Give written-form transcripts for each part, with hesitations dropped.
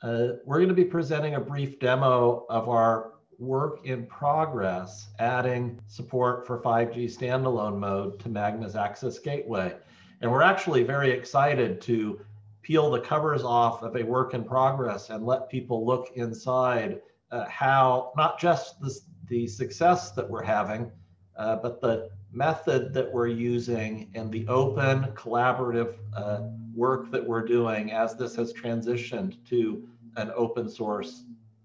We're going to be presenting a brief demo of our work in progress, adding support for 5G standalone mode to Magma's Access Gateway. And we're actually very excited to peel the covers off of a work in progress and let people look inside how not just the success that we're having, but the method that we're using and the open collaborative work that we're doing as this has transitioned to an open source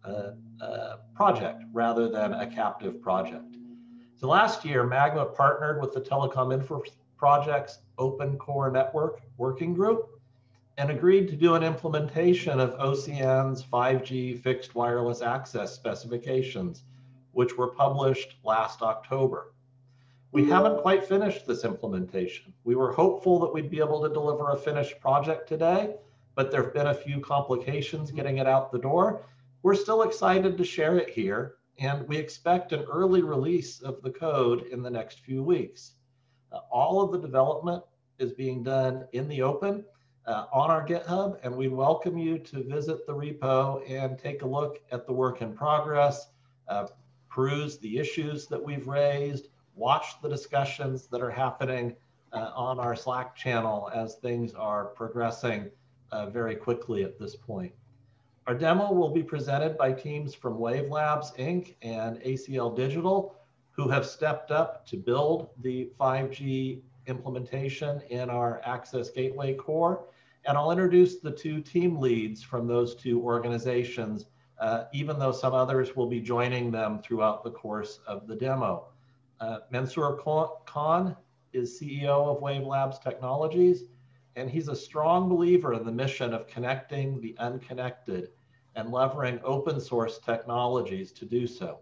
project rather than a captive project. So last year, Magma partnered with the Telecom Infra Project's Open Core Network Working Group and agreed to do an implementation of OCN's 5G fixed wireless access specifications, which were published last October. We haven't quite finished this implementation. We were hopeful that we'd be able to deliver a finished project today, but there have been a few complications getting it out the door. We're still excited to share it here, and we expect an early release of the code in the next few weeks. All of the development is being done in the open on our GitHub, and we welcome you to visit the repo and take a look at the work in progress, peruse the issues that we've raised, watch the discussions that are happening on our Slack channel as things are progressing very quickly at this point. Our demo will be presented by teams from Wavelabs Inc. and ACL Digital, who have stepped up to build the 5G implementation in our Access Gateway core. And I'll introduce the two team leads from those two organizations, even though some others will be joining them throughout the course of the demo. Mansoor Khan is CEO of Wavelabs Technologies, and he's a strong believer in the mission of connecting the unconnected and leveraging open source technologies to do so.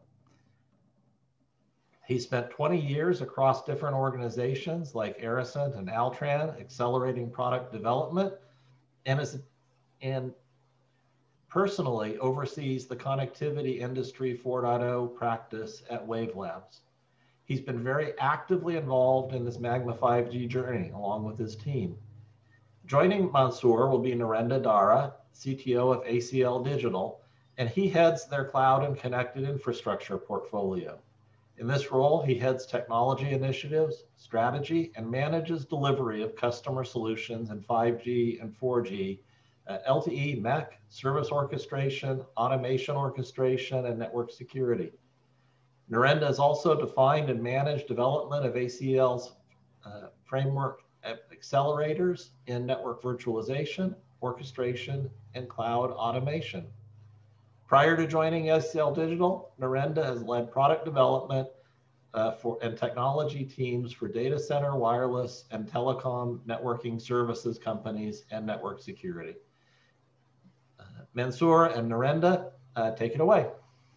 He spent 20 years across different organizations like Aricent and Altran, accelerating product development, and personally oversees the connectivity industry 4.0 practice at Wavelabs. He's been very actively involved in this Magma 5G journey along with his team. Joining Mansoor will be Narendra Dara, CTO of ACL Digital, and he heads their cloud and connected infrastructure portfolio. In this role, he heads technology initiatives, strategy, and manages delivery of customer solutions in 5G and 4G, LTE, MEC, service orchestration, automation orchestration, and network security. Narendra has also defined and managed development of ACL's framework accelerators in network virtualization, orchestration, and cloud automation. Prior to joining ACL Digital, Narendra has led product development and technology teams for data center, wireless, and telecom networking services companies and network security. Mansoor and Narendra, take it away.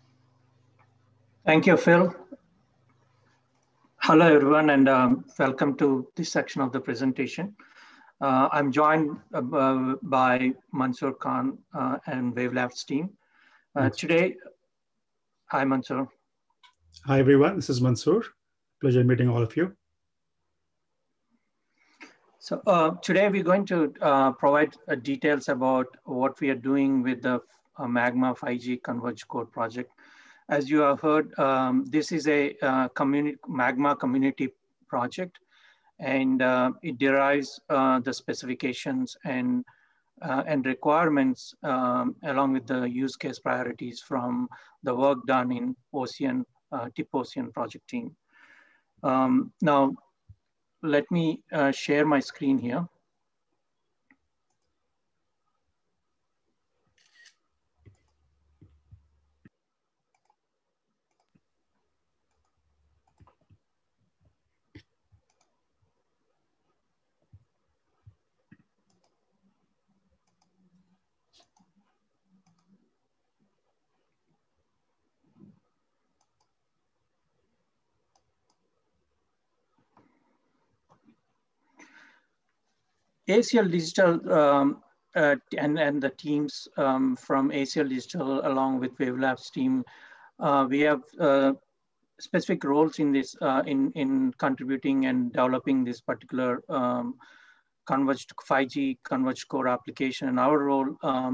Thank you, Phil. Hello, everyone, and welcome to this section of the presentation. I'm joined by Mansoor Khan and Wavelabs team. Today, hi, Mansoor. Hi, everyone. This is Mansoor. Pleasure meeting all of you. So today we're going to provide details about what we are doing with the Magma 5G Converged Core project. As you have heard, this is a Magma community project, and it derives the specifications and requirements along with the use case priorities from the work done in OCN, TIP OCN project team. Now, let me share my screen here. ACL Digital and the teams from ACL Digital along with Wavelabs team, we have specific roles in this in contributing and developing this particular converged 5G converged core application. And our role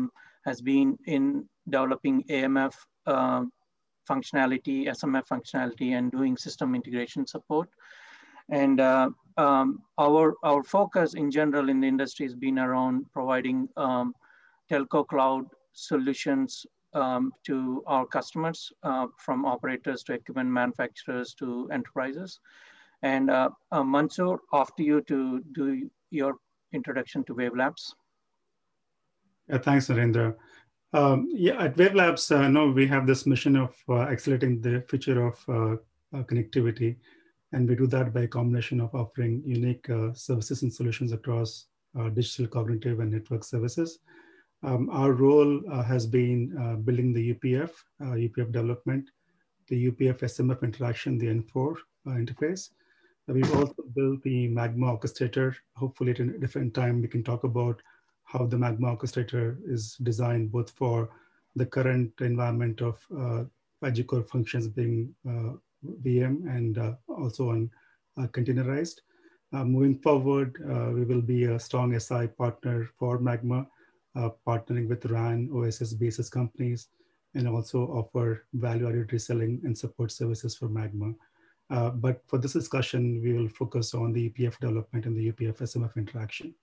has been in developing AMF functionality, SMF functionality, and doing system integration support. And our focus in general in the industry has been around providing telco cloud solutions to our customers, from operators to equipment manufacturers to enterprises. And Mansoor, off to you to do your introduction to WaveLabs. Thanks, Narendra. At WaveLabs, we have this mission of accelerating the future of connectivity. And we do that by a combination of offering unique services and solutions across digital, cognitive, and network services. Our role has been building the UPF development, the UPF SMF interaction, the N4 interface. We've also built the Magma orchestrator. Hopefully at a different time, we can talk about how the Magma orchestrator is designed both for the current environment of 5G core functions being VM and also on containerized. Moving forward, we will be a strong SI partner for Magma, partnering with RAN, OSS, BSS companies, and also offer value-added reselling and support services for Magma. But for this discussion, we will focus on the UPF development and the UPF SMF interaction.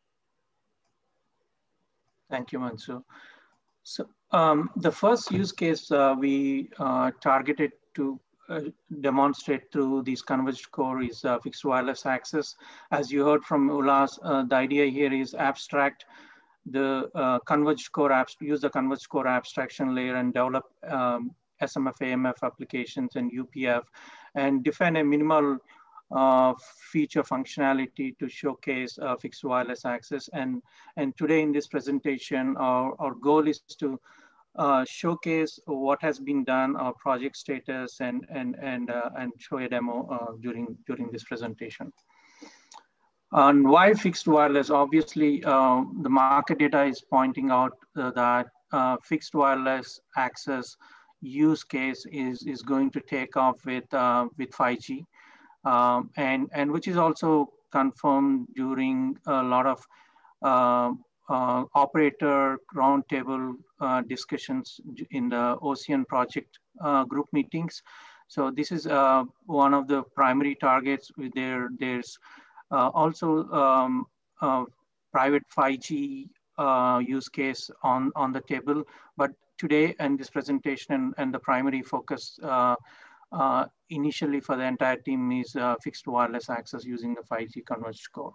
Thank you, Mansoor. So the first use case we targeted to demonstrate through these converged core is fixed wireless access. As you heard from Ulas, the idea here is abstract the converged core apps, use the converged core abstraction layer and develop SMF, AMF applications and UPF, and define a minimal feature functionality to showcase fixed wireless access. And today in this presentation, our goal is to showcase what has been done, our project status, and show a demo during this presentation. And why fixed wireless? Obviously, the market data is pointing out that fixed wireless access use case is going to take off with 5G, and which is also confirmed during a lot of operator roundtable discussions in the Ocean project group meetings. So this is one of the primary targets. There's also private 5G use case on the table, but today in this presentation and the primary focus initially for the entire team is fixed wireless access using the 5G converged core.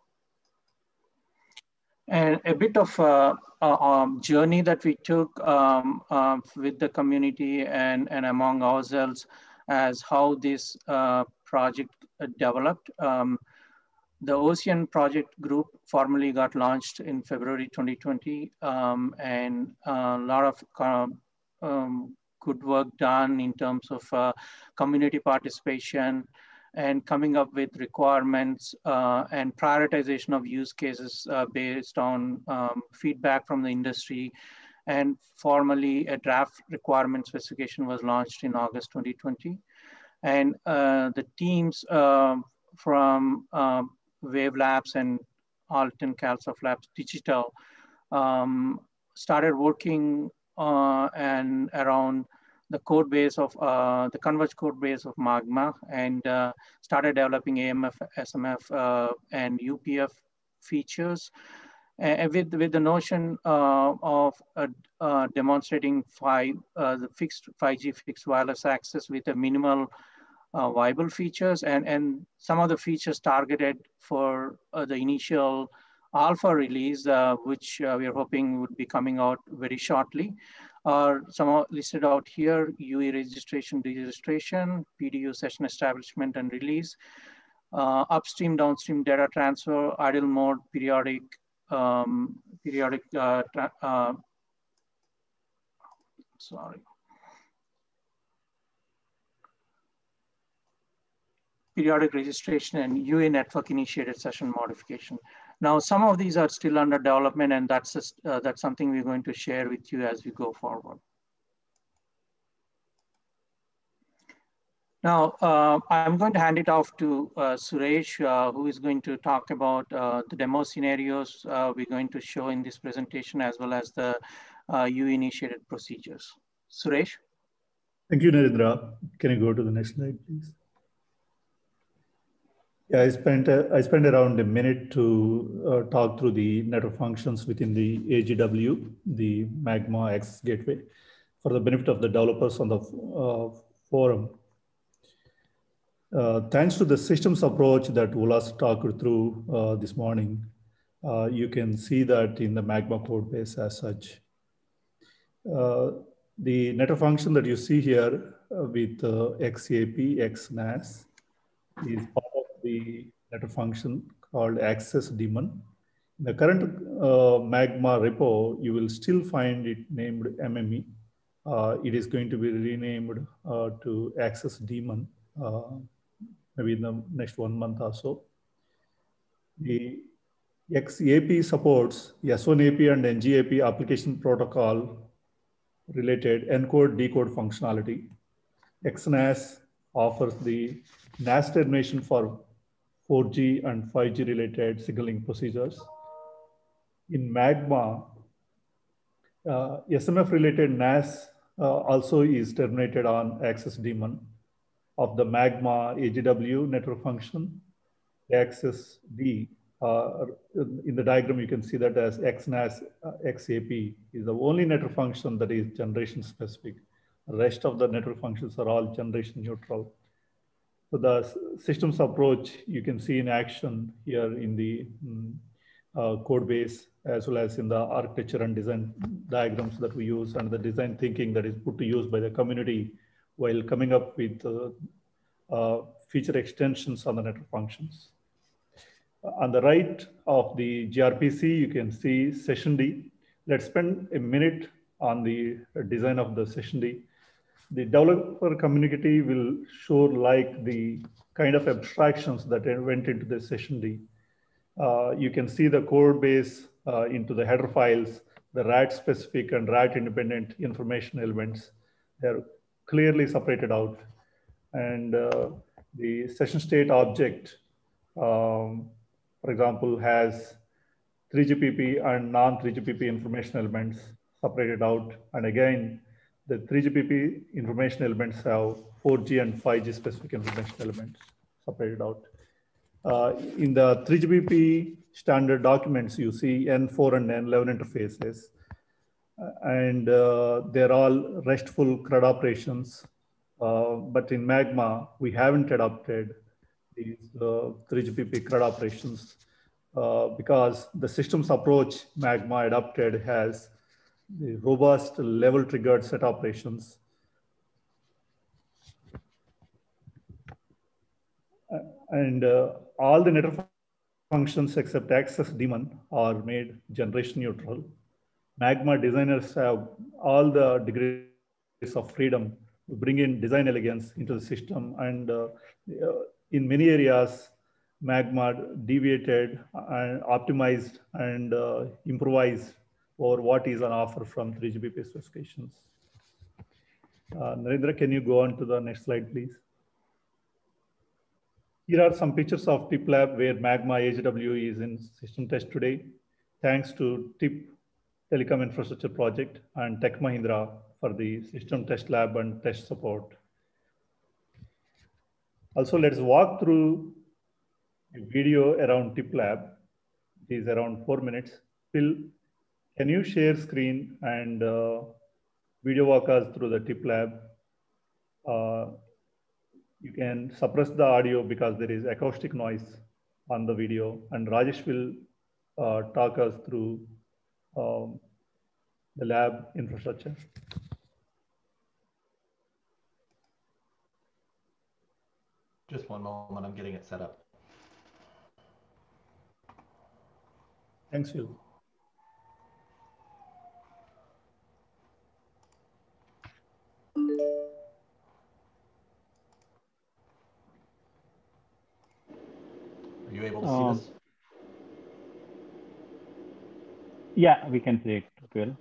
And a bit of a journey that we took with the community and among ourselves as how this project developed. The Ocean project group formally got launched in February 2020, and a lot of good work done in terms of community participation and coming up with requirements and prioritization of use cases based on feedback from the industry. And formally, a draft requirement specification was launched in August 2020. And the teams from WaveLabs and Alton Calsoft Labs Digital started working and around the code base of the converged code base of Magma, and started developing AMF, SMF, and UPF features, with the notion of demonstrating the fixed 5G fixed wireless access with a minimal viable features, and some of the features targeted for the initial alpha release, which we are hoping would be coming out very shortly. Some are listed out here: UE registration, deregistration, PDU session establishment and release, upstream, downstream data transfer, idle mode, periodic registration, and UE network initiated session modification. Now, some of these are still under development, and that's something we're going to share with you as we go forward. Now, I'm going to hand it off to Suresh, who is going to talk about the demo scenarios we're going to show in this presentation, as well as the you initiated procedures. Suresh? Thank you, Narendra. Can you go to the next slide, please? Yeah, I spent around a minute to talk through the network functions within the AGW, the Magma Access Gateway, for the benefit of the developers on the forum. Thanks to the systems approach that Ulas talked through this morning, you can see that in the Magma code base as such. The network function that you see here with XAP, XNAS, is part of the network function called access daemon. In the current Magma repo, you will still find it named MME. It is going to be renamed to access daemon, maybe in the next 1 month or so. The XAP supports S1AP and NGAP application protocol related encode decode functionality. XNAS offers the NAS termination for 4G and 5G related signaling procedures. In Magma, SMF related NAS also is terminated on access daemon of the Magma AGW network function. Access D, in the diagram, you can see that as XNAS XAP is the only network function that is generation specific. The rest of the network functions are all generation neutral. So the systems approach you can see in action here in the code base, as well as in the architecture and design diagrams that we use and the design thinking that is put to use by the community while coming up with feature extensions on the network functions. On the right of the gRPC, you can see session D. Let's spend a minute on the design of the session D. The developer community will show like the kind of abstractions that went into the session D. You can see the code base into the header files, the RAT specific and RAT independent information elements. They're clearly separated out. And the session state object, for example, has 3GPP and non-3GPP information elements separated out. And again, the 3GPP information elements have 4G and 5G specific information elements separated out. In the 3GPP standard documents, you see N4 and N11 interfaces. And they're all RESTful CRUD operations. But in Magma, we haven't adopted these 3GPP CRUD operations because the systems approach Magma adopted has the robust level triggered set operations. And all the network functions except access daemon are made generation neutral. Magma designers have all the degrees of freedom to bring in design elegance into the system. And in many areas, Magma deviated and optimized and improvised over what is on offer from 3GPP specifications. Narendra, can you go on to the next slide, please? Here are some pictures of TIP Lab where Magma AGW is in system test today, thanks to TIP Telecom Infrastructure Project and Tech Mahindra for the system test lab and test support. Also, let's walk through a video around TIP Lab. It is around 4 minutes. Phil, can you share screen and video walk us through the TIP Lab? You can suppress the audio because there is acoustic noise on the video, and Rajesh will talk us through the lab infrastructure. Just one moment, I'm getting it set up. Thanks, Phil. Are you able to see this? Yeah, we can see it, Phil.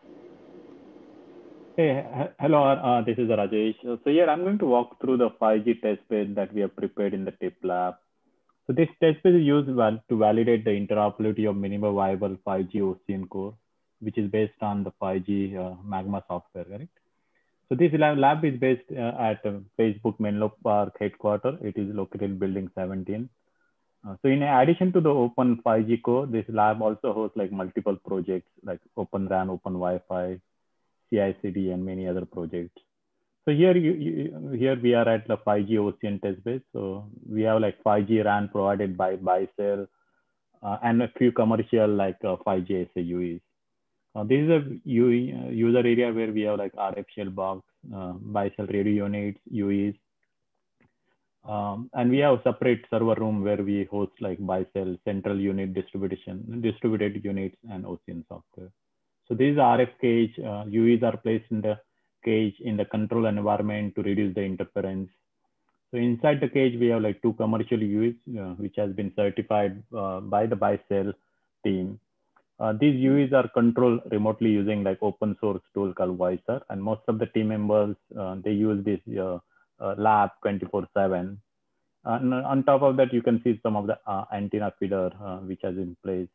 Hey, hello, this is Rajesh. So here I'm going to walk through the 5G test bed that we have prepared in the TIP Lab. So this test bed is used to validate the interoperability of minimum viable 5G OCN core which is based on the 5G Magma software, correct? So this lab is based at Facebook Menlo Park headquarters. It is located in building 17. So in addition to the open 5G core, this lab also hosts like multiple projects like Open RAN, Open Wi-Fi, CI/CD, and many other projects. So here, here we are at the 5G OCN test bed. So we have like 5G RAN provided by Bicell and a few commercial like 5G SAUs. This is a user area where we have like RF shell box, Bicell radio units, UEs, and we have a separate server room where we host like Bicell central unit distributed units and OCN software. So this is RF cage. UEs are placed in the cage in the control environment to reduce the interference. So inside the cage, we have like 2 commercial UEs, which has been certified by the Bicell team. These UEs are controlled remotely using like open source tool called Voicer, and most of the team members, they use this lab 24/7. On top of that, you can see some of the antenna feeder which has been placed.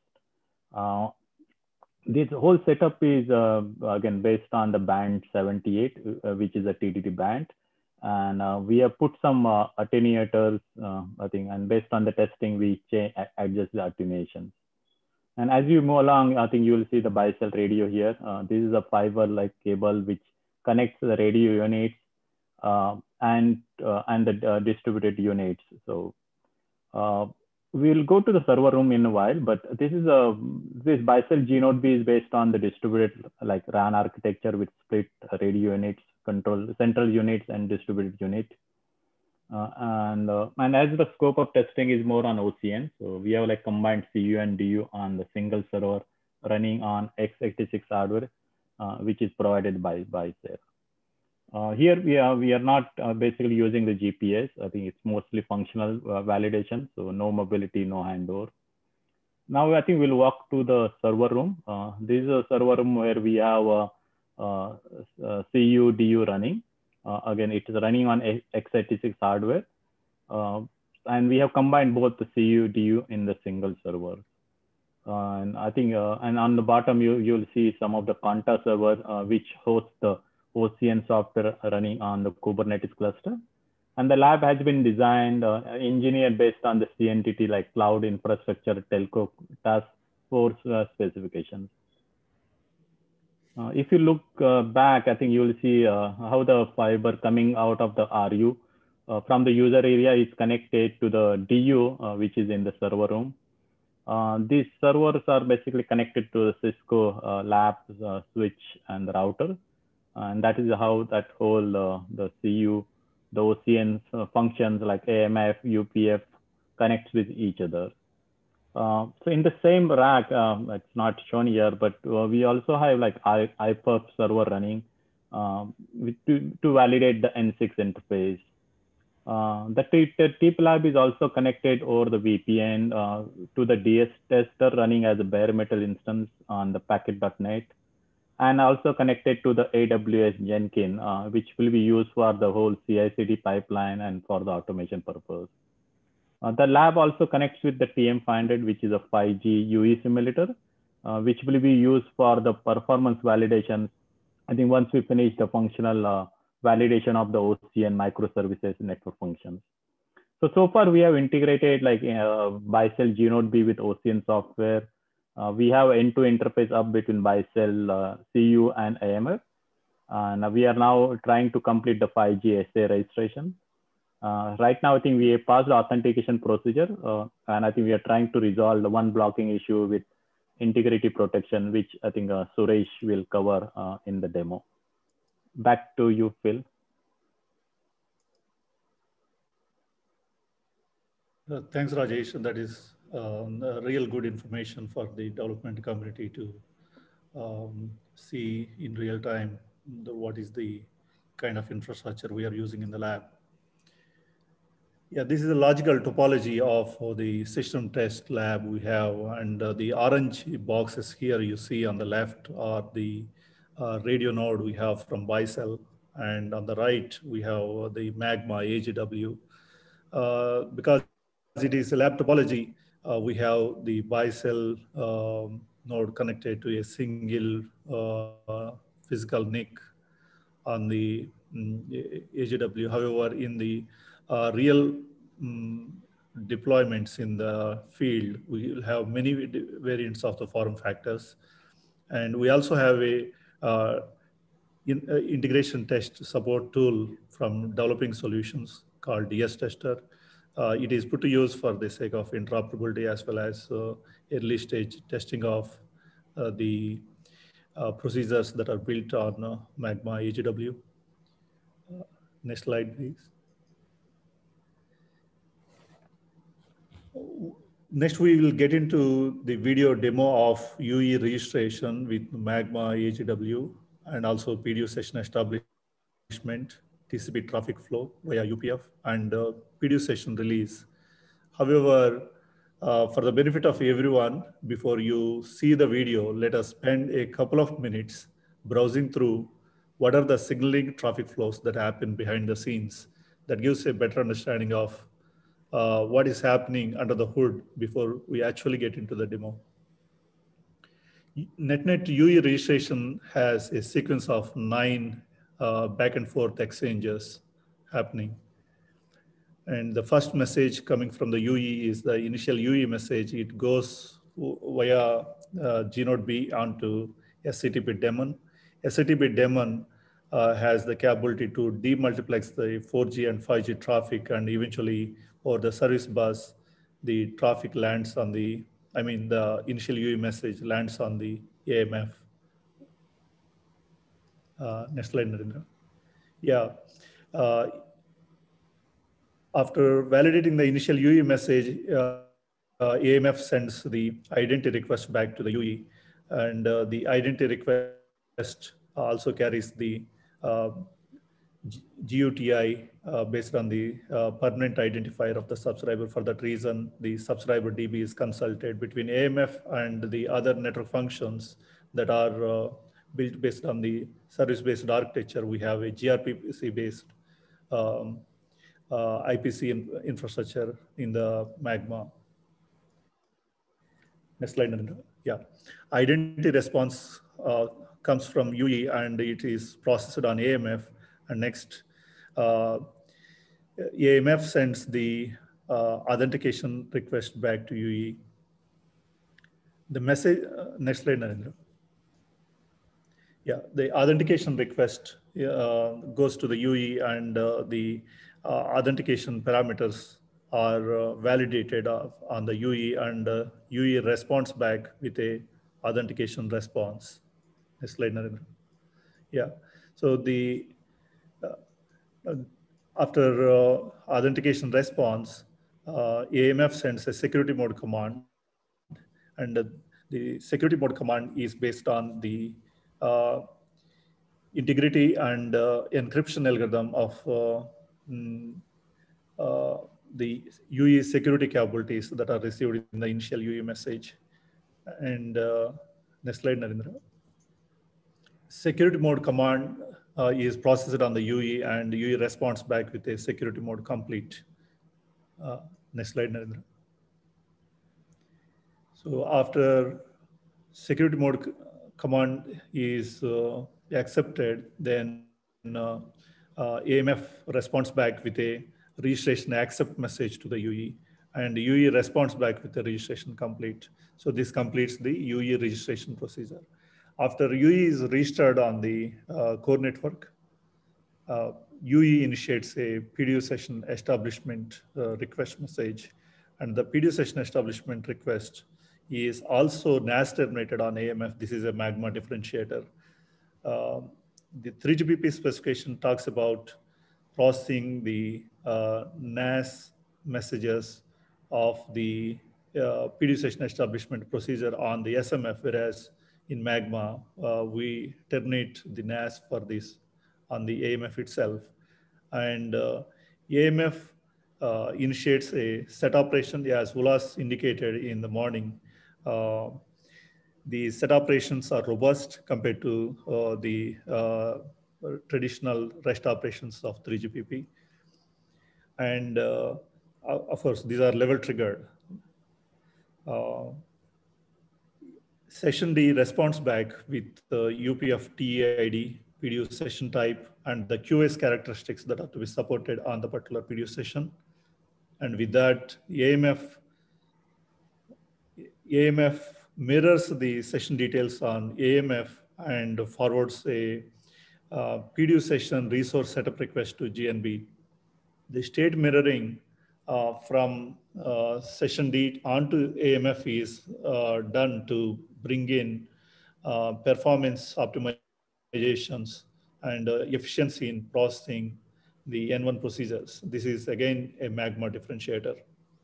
This whole setup is again based on the band 78, which is a TDD band. And we have put some attenuators, I think, and based on the testing, we adjust the attenuation. And as you move along, I think you will see the Bicell radio here. This is a fiber-like cable which connects the radio units and the distributed units. So we'll go to the server room in a while, but this Bicell G-Node B is based on the distributed like RAN architecture with split radio units, central units, and distributed unit. And as the scope of testing is more on OCN, so we have like combined CU and DU on the single server running on x86 hardware, which is provided by Bicell. Here we are not basically using the GPS. I think it's mostly functional validation, so no mobility, no handover. Now I think we'll walk to the server room. This is a server room where we have CU, DU running. Again, it is running on x86 hardware. And we have combined both the CU, DU in the single server. And I think, and on the bottom, you'll see some of the Quanta server, which hosts the OCN software running on the Kubernetes cluster. And the lab has been designed, engineered based on the CNTT, like Cloud Infrastructure Telco Task Force specifications. If you look back, I think you will see how the fiber coming out of the RU from the user area is connected to the DU, which is in the server room. These servers are basically connected to the Cisco lab switch and the router. And that is how that whole, the CU, the OCN functions like AMF, UPF connects with each other. So in the same rack, it's not shown here, but we also have like iPerf server running to validate the N6 interface. The TIP lab is also connected over the VPN to the DS tester running as a bare metal instance on the packet.net, and also connected to the AWS Jenkins, which will be used for the whole CI/CD pipeline and for the automation purpose. The lab also connects with the TM500, which is a 5G UE simulator, which will be used for the performance validation. I think once we finish the functional validation of the OCN microservices network functions. So far we have integrated like Bicell G-Node B with OCN software. We have end-to-end interface up between Bicell, CU, and AMF. And we are now trying to complete the 5G SA registration. Right now, I think we have passed the authentication procedure, and I think we are trying to resolve the one blocking issue with integrity protection, which I think Suresh will cover in the demo. Back to you, Phil. Thanks, Rajesh. That is real good information for the development community to see in real time what is the kind of infrastructure we are using in the lab. Yeah, this is a logical topology of the system test lab we have, and the orange boxes here you see on the left are the radio node we have from Bicell, and on the right we have the Magma AGW. Because it is a lab topology, we have the Bicell node connected to a single physical NIC on the AJW. However, in the real deployments in the field, we will have many variants of the form factors. And we also have a integration test support tool from Developing Solutions called DS Tester. It is put to use for the sake of interoperability as well as early stage testing of the procedures that are built on Magma AJW. Next slide, please. Next, we will get into the video demo of UE registration with Magma AJW and also PDU session establishment, TCP traffic flow via UPF, and PDU session release. However, for the benefit of everyone, before you see the video, let us spend a couple of minutes browsing through what are the signaling traffic flows that happen behind the scenes. That gives a better understanding of what is happening under the hood before we actually get into the demo. NetNet UE registration has a sequence of 9 back and forth exchanges happening. And the first message coming from the UE is the initial UE message. It goes via G-Node B onto SCTP daemon. SCTP daemon has the capability to demultiplex the 4G and 5G traffic, and eventually over the service bus, the traffic lands on the, the initial UE message lands on the AMF. Next slide, Narendra. Yeah. After validating the initial UE message, AMF sends the identity request back to the UE, and the identity request also carries the GUTI based on the permanent identifier of the subscriber. For that reason, the subscriber DB is consulted between AMF and the other network functions that are built based on the service-based architecture. We have a gRPC-based IPC infrastructure in the Magma. Next slide, Narendra. Yeah, identity response comes from UE and it is processed on AMF. And next, AMF sends the authentication request back to UE. The message, next slide, Narendra. Yeah, the authentication request goes to the UE, and the authentication parameters are validated on the UE, and UE responds back with a authentication response. Next slide, Narendra. Yeah, so the after authentication response, AMF sends a security mode command, and the security mode command is based on the integrity and encryption algorithm of the UE security capabilities that are received in the initial UE message. And next slide, Narendra. Security mode command is processed on the UE, and UE responds back with a security mode complete. Next slide, Narendra. So after security mode command is accepted, then AMF responds back with a registration accept message to the UE, and the UE responds back with the registration complete. So this completes the UE registration procedure. After UE is registered on the core network, UE initiates a PDU session establishment request message, and the PDU session establishment request is also NAS terminated on AMF. This is a Magma differentiator. The 3GPP specification talks about processing the NAS messages of the PDU session establishment procedure on the SMF, whereas in Magma, we terminate the NAS for this on the AMF itself. And AMF initiates a set operation, as Ulas indicated in the morning. The set operations are robust compared to the traditional REST operations of 3GPP. And of course, these are level triggered. Session D responds back with the UPF TAID, PDU session type, and the QoS characteristics that are to be supported on the particular PDU session. And with that, AMF mirrors the session details on AMF and forwards a PDU session resource setup request to GNB. The state mirroring from session D onto AMF is done to bring in performance optimizations and efficiency in processing the N1 procedures. This is again a Magma differentiator.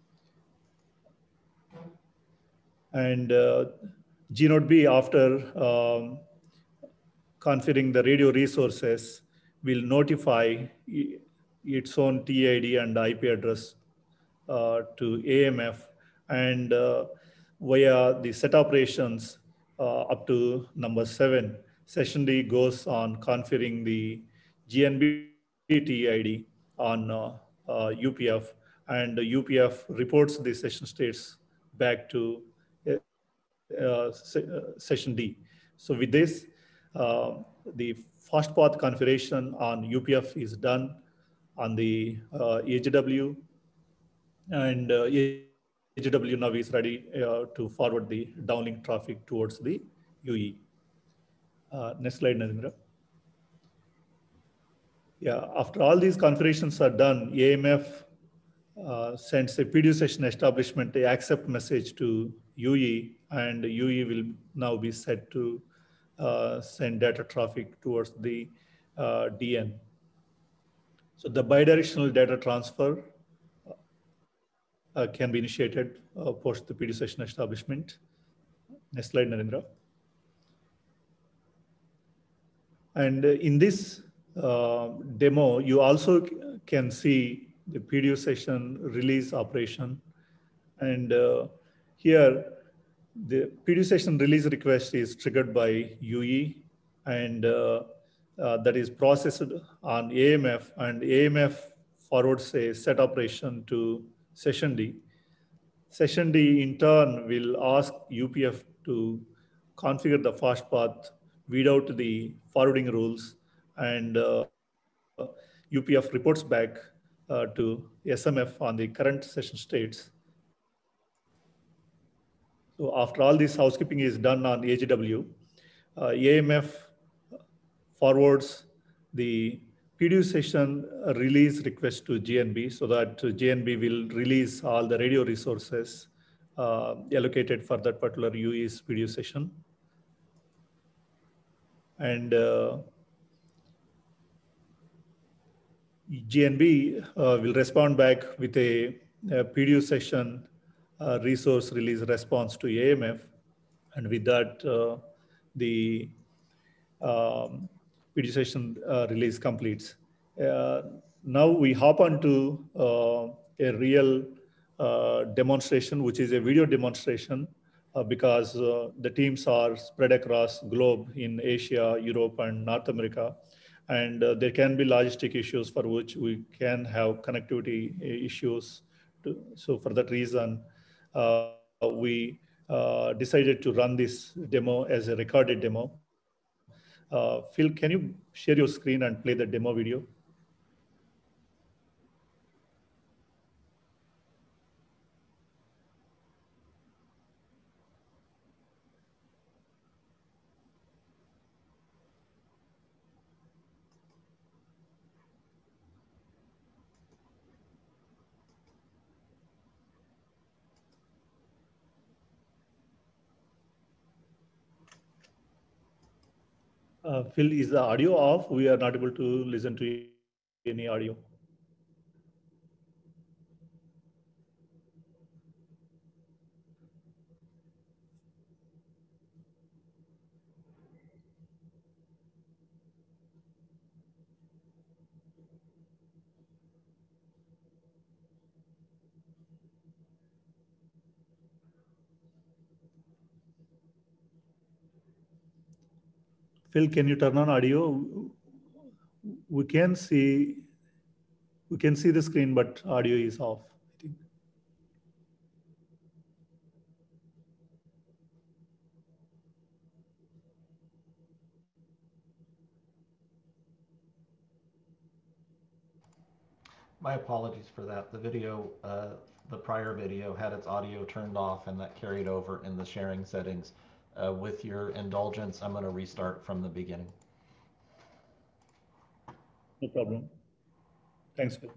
And GNode B, after configuring the radio resources, will notify its own TID and IP address to AMF, and via the set operations up to number 7, session D goes on configuring the GNB TID on UPF, and UPF reports the session states back to session D. So with this, the fast path configuration on UPF is done on the AGW, and AGW now is ready to forward the downlink traffic towards the UE. Next slide, Narendra. Yeah, after all these configurations are done, AMF sends a PDU session establishment a accept message to UE, and UE will now be set to send data traffic towards the DN. So the bidirectional data transfer can be initiated post the PDU session establishment. Next slide, Narendra. And in this demo, you also can see the PDU session release operation. And here, the PDU session release request is triggered by UE, and that is processed on AMF, and AMF forwards a set operation to session D. Session D in turn will ask UPF to configure the fast path without the forwarding rules, and UPF reports back to SMF on the current session states. So after all this housekeeping is done on AGW, AMF forwards the PDU session release request to GNB, so that GNB will release all the radio resources allocated for that particular UE's PDU session. And GNB will respond back with a PDU session resource release response to AMF. And with that, the PDU session release completes. Now we hop onto a real demonstration, which is a video demonstration, because the teams are spread across globe in Asia, Europe, and North America. And there can be logistic issues for which we can have connectivity issues. So for that reason, we decided to run this demo as a recorded demo. Phil, can you share your screen and play the demo video? Phil, is the audio off? We are not able to listen to any audio. Phil, can you turn on audio? We can see the screen, but audio is off, I think. My apologies for that. The video, the prior video had its audio turned off and that carried over in the sharing settings. With your indulgence, I'm going to restart from the beginning. No problem. Thanks, Phil.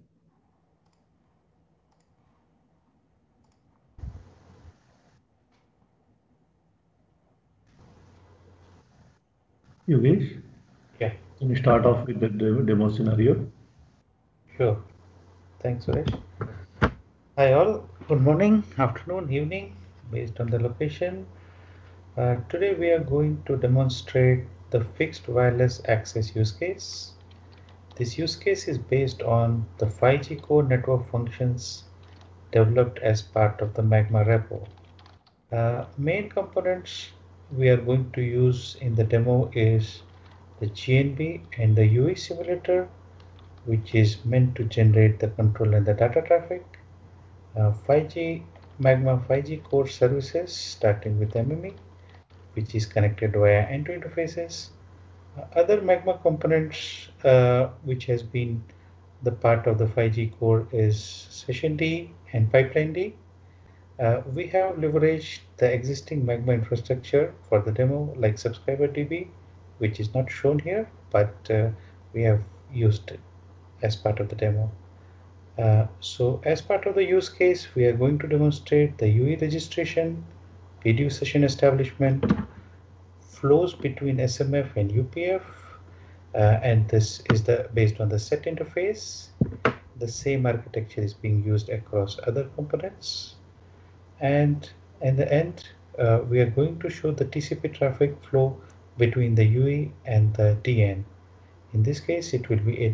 Yogesh? Yeah. Can you start off with the demo scenario? Sure. Thanks, Suresh. Hi all. Good morning, afternoon, evening, based on the location. Today we are going to demonstrate the fixed wireless access use case. This use case is based on the 5G core network functions developed as part of the Magma repo. Main components we are going to use in the demo is the GNB and the UE simulator, which is meant to generate the control and the data traffic. 5G Magma 5G core services starting with MME, which is connected via N2 interfaces. Other Magma components which has been the part of the 5G core is Session D and Pipeline D. We have leveraged the existing Magma infrastructure for the demo, like SubscriberDB, which is not shown here, but we have used it as part of the demo. So as part of the use case, we are going to demonstrate the UE registration, video session establishment, flows between SMF and UPF, and this is based on the set interface. The same architecture is being used across other components. And in the end, we are going to show the TCP traffic flow between the UE and the DN. In this case, it will be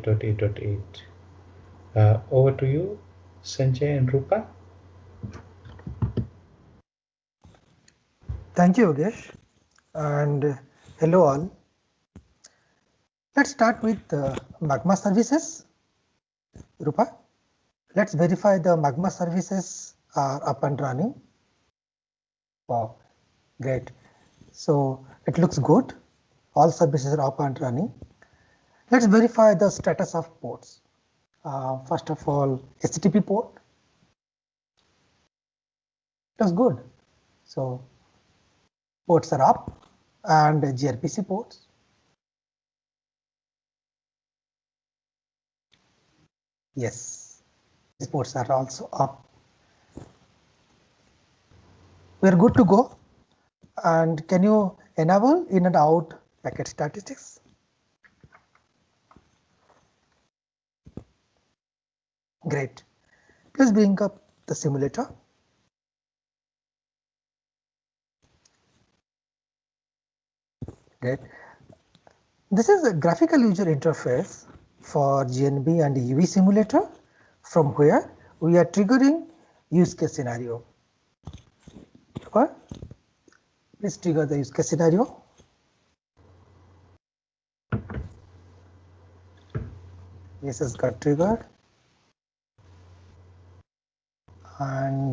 8.8.8. Over to you, Sanjay and Rupa. Thank you, Yogesh, and hello all. Let's start with Magma services. Rupa, let's verify the Magma services are up and running. Wow, great. So it looks good. All services are up and running. Let's verify the status of ports. First of all, HTTP port. That's good. So ports are up, and gRPC ports. Yes, these ports are also up. We're good to go. And can you enable in and out packet statistics? Great. Please bring up the simulator. Great. This is a graphical user interface for GNB and UE simulator, from where we are triggering use case scenario. Okay. Please trigger the use case scenario. This has got triggered. And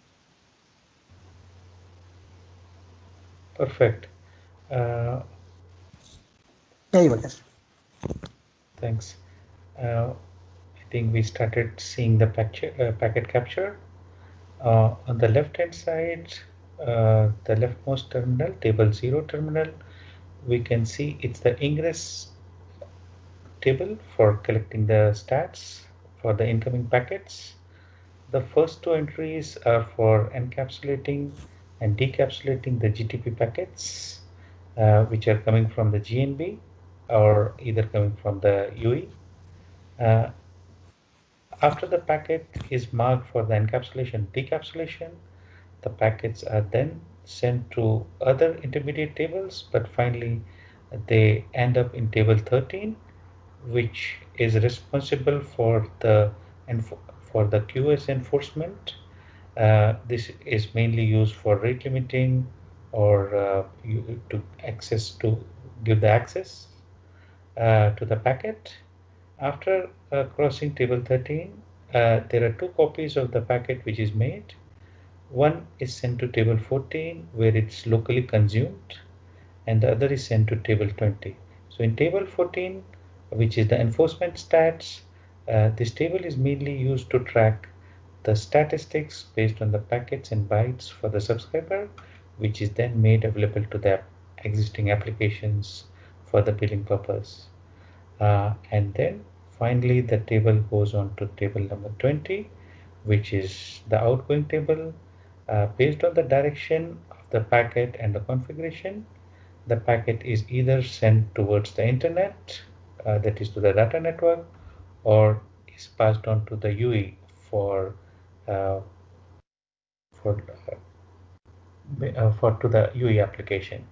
Perfect. yeah, you are there. Thanks. I think we started seeing the packet capture. On the left hand side, the leftmost terminal, table 0 terminal, we can see it's the ingress table for collecting the stats for the incoming packets. The first two entries are for encapsulating and decapsulating the GTP packets, which are coming from the GNB or either coming from the UE. After the packet is marked for the encapsulation decapsulation, the packets are then sent to other intermediate tables, but finally they end up in table 13, which is responsible for the QoS enforcement. This is mainly used for rate limiting or to give the access to the packet. After crossing table 13, there are two copies of the packet which is made. One is sent to table 14 where it's locally consumed, and the other is sent to table 20. So in table 14, which is the enforcement stats, This table is mainly used to track the statistics based on the packets and bytes for the subscriber, which is then made available to the existing applications for the billing purpose. And then finally, the table goes on to table number 20, which is the outgoing table. Based on the direction of the packet and the configuration, the packet is either sent towards the internet, that is to the data network, or is passed on to the UE for to the UE application.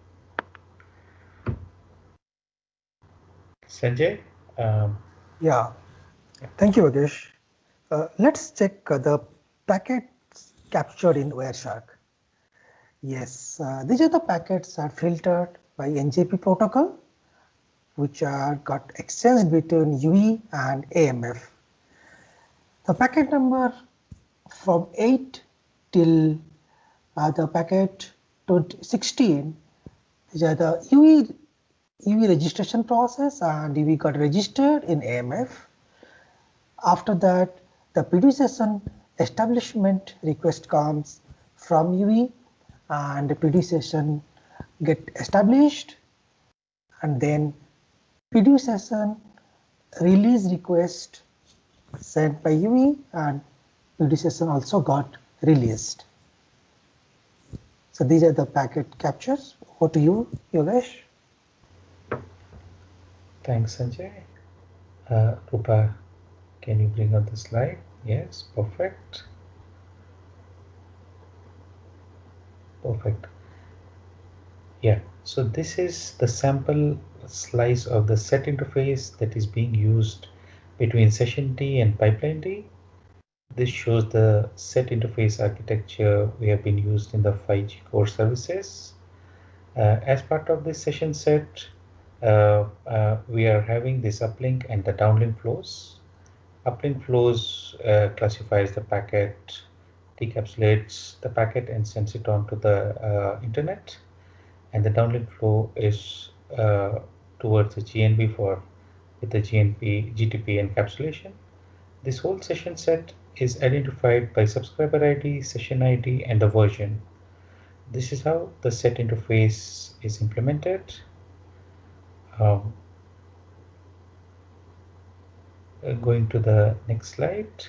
Sanjay? Yeah, thank you, Yogesh. Let's check the packets captured in Wireshark. Yes, these are the packets are filtered by NJP protocol, which are got exchanged between UE and AMF. The packet number from 8 till the packet to 16 is the UE registration process, and UE got registered in AMF. After that, the PD session establishment request comes from UE, and the PD session get established, and then PD session release request sent by UE, and PD session also got released. So these are the packet captures. Over to you, Yogesh. Thanks, Sanjay. Rupa, can you bring up the slide? Yes, perfect. Perfect. Yeah, so this is the sample slice of the set interface that is being used between session D and pipeline D. This shows the set interface architecture we have been used in the 5G core services. As part of this session set, we are having this uplink and the downlink flows. Uplink flows classifies the packet, decapsulates the packet and sends it on to the internet. And the downlink flow is towards the GNB with the GTP encapsulation. This whole session set is identified by subscriber ID, session ID, and the version. This is how the set interface is implemented. Going to the next slide.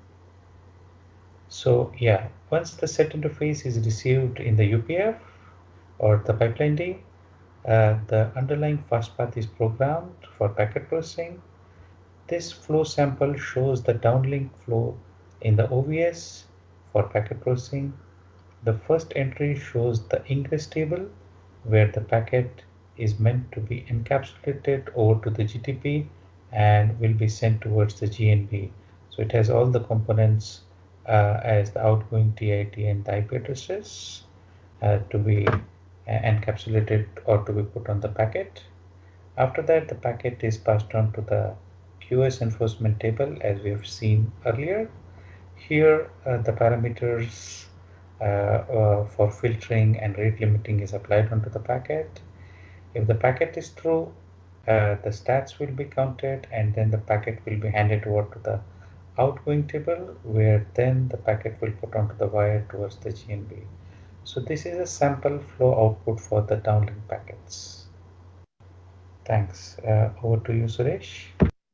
So yeah, once the set interface is received in the UPF or the pipeline D, the underlying fast path is programmed for packet processing. This flow sample shows the downlink flow in the OVS for packet processing. The first entry shows the ingress table where the packet is meant to be encapsulated over to the GTP and will be sent towards the GNB. So it has all the components as the outgoing TID and the IP addresses to be encapsulated or to be put on the packet. After that, the packet is passed on to the QoS enforcement table as we have seen earlier. Here, the parameters for filtering and rate limiting is applied onto the packet. If the packet is true, the stats will be counted and then the packet will be handed over to the outgoing table where then the packet will put onto the wire towards the GNB. So this is a sample flow output for the downlink packets. Thanks. Over to you, Suresh.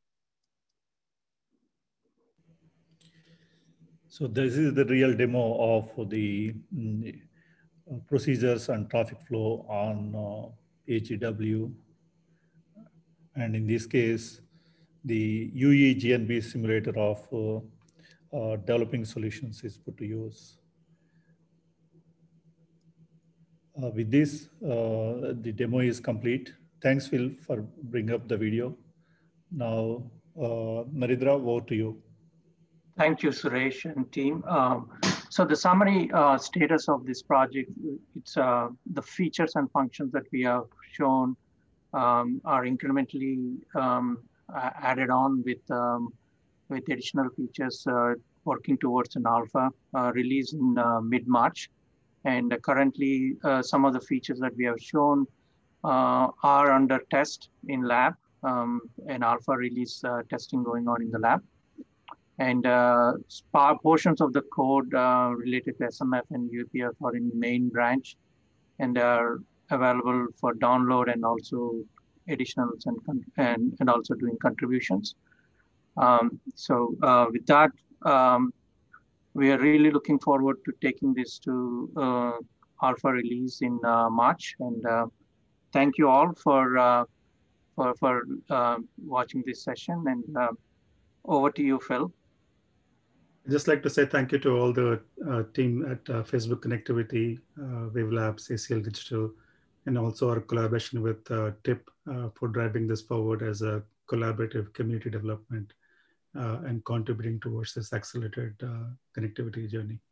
So this is the real demo of the procedures and traffic flow on AGW. And in this case, the UE GNB simulator of developing solutions is put to use. With this, the demo is complete. Thanks, Phil, for bringing up the video. Now, Narendra, over to you. Thank you, Suresh and team. So the summary status of this project, it's the features and functions that we have shown are incrementally added on with additional features working towards an alpha release in mid-March. And currently, some of the features that we have shown are under test in lab, and alpha release testing going on in the lab. And portions of the code related to SMF and UPF are in main branch and are available for download and also additionals and also doing contributions. So with that, we are really looking forward to taking this to alpha release in March. And thank you all for watching this session. And over to you, Phil. I'd just like to say thank you to all the team at Facebook Connectivity, Wavelabs, ACL Digital, and also our collaboration with TIP for driving this forward as a collaborative community development and contributing towards this accelerated connectivity journey.